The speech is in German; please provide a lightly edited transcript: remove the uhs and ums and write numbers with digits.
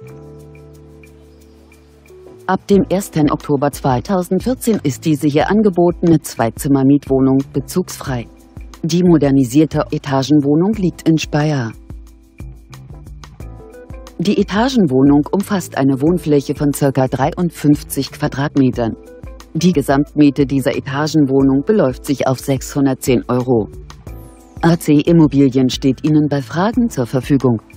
Ab dem 1. Oktober 2014 ist diese hier angebotene Zweizimmer-Mietwohnung bezugsfrei. Die modernisierte Etagenwohnung liegt in Speyer. Die Etagenwohnung umfasst eine Wohnfläche von ca. 53 Quadratmetern. Die Gesamtmiete dieser Etagenwohnung beläuft sich auf 610 €. AC Immobilien steht Ihnen bei Fragen zur Verfügung.